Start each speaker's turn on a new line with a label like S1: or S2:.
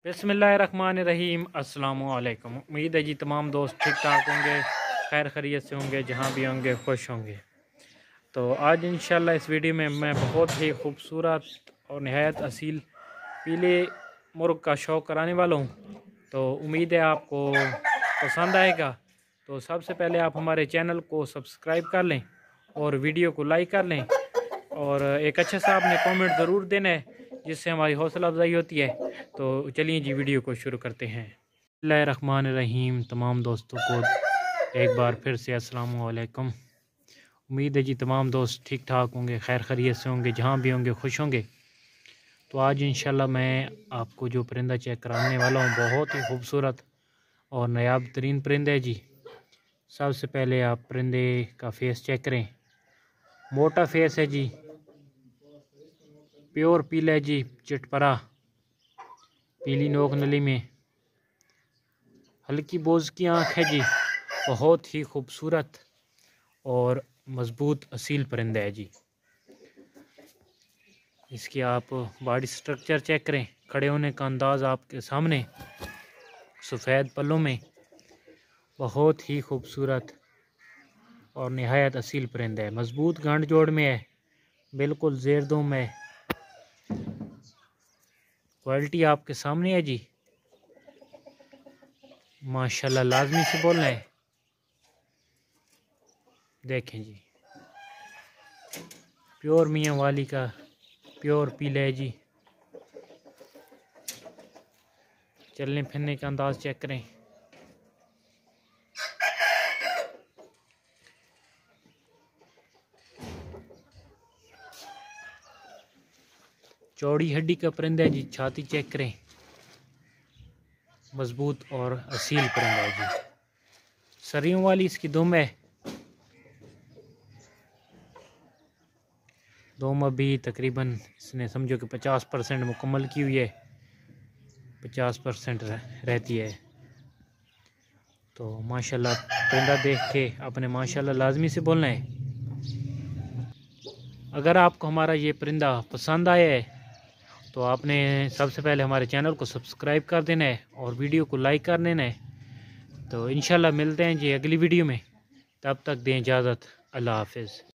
S1: बिस्मिल्लाहिर्रहमानिर्रहीम। अस्सलामुअलैकुम। उम्मीद है जी तमाम दोस्त ठीक ठाक होंगे, खैर खैरियत से होंगे, जहाँ भी होंगे खुश होंगे। तो आज इंशाल्लाह इस वीडियो में मैं बहुत ही खूबसूरत और नहायत असील पीले मुर्ग का शौक़ कराने वाला हूँ। तो उम्मीद है आपको पसंद आएगा। तो सबसे पहले आप हमारे चैनल को सब्सक्राइब कर लें और वीडियो को लाइक कर लें और एक अच्छा सा आपने कमेंट ज़रूर देना है, जिससे हमारी हौसला अफजाई होती है। तो चलिए जी वीडियो को शुरू करते हैं। बिस्मिल्लाहिर्रहमानिर्रहीम। तमाम दोस्तों को एक बार फिर से अस्सलाम वालेकुम। उम्मीद है जी तमाम दोस्त ठीक ठाक होंगे, खैर खैरियत से होंगे, जहाँ भी होंगे खुश होंगे। तो आज इंशाल्लाह मैं आपको जो परिंदा चेक कराने वाला हूँ बहुत ही खूबसूरत और नायाब तरीन परिंदा है जी। सबसे पहले आप परिंदे का फेस चेक करें। मोटा फेस है जी, प्योर पीला है जी, चिटपरा पीली नोक नली में, हल्की बोझ की आँख है जी। बहुत ही खूबसूरत और मजबूत असील परिंदा है जी। इसकी आप बॉडी स्ट्रक्चर चेक करें, खड़े होने का अंदाज़ आपके सामने, सफ़ेद पल्लों में, बहुत ही खूबसूरत और नहायत असील परिंदा है। मजबूत गांठ जोड़ में है, बिल्कुल ज़ेरदों में। क्वालिटी आपके सामने है जी, माशाल्लाह लाजमी से बोलना है। देखें जी, प्योर मियाँ वाली का प्योर पीला है जी। चलने फिरने का अंदाज चेक करें। चौड़ी हड्डी का परिंदा है जी। छाती चेक करें, मजबूत और असील परिंदा है जी। सरियों वाली इसकी दुम है। दुम अभी तकरीबन इसने समझो कि 50% मुकम्मल की हुई है, 50% रहती है। तो माशाल्लाह परिंदा देख के अपने माशाल्लाह लाजमी से बोलना है। अगर आपको हमारा ये परिंदा पसंद आया है तो आपने सबसे पहले हमारे चैनल को सब्सक्राइब कर देना है और वीडियो को लाइक कर देना है। तो इंशाल्लाह मिलते हैं जी अगली वीडियो में, तब तक दें इजाज़त। अल्लाह हाफिज़।